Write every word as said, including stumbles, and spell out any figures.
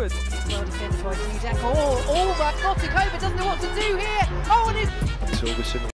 Well defended by Dudek. Oh, all right, Motikova doesn't know what to do here. Oh, and it's... Silverson